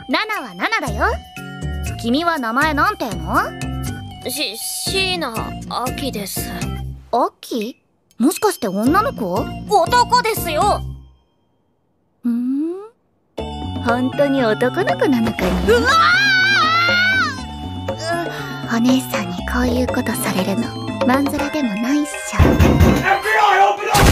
ナナはナナだよ。君は名前なんていうの？ 椎名亜希です。 アキ？もしかして女の子？ 男ですよ。 本当に男の子なのかね。 うわお姉さんにこういうことされるのまんざらでもないっしょ。 FBI, open up!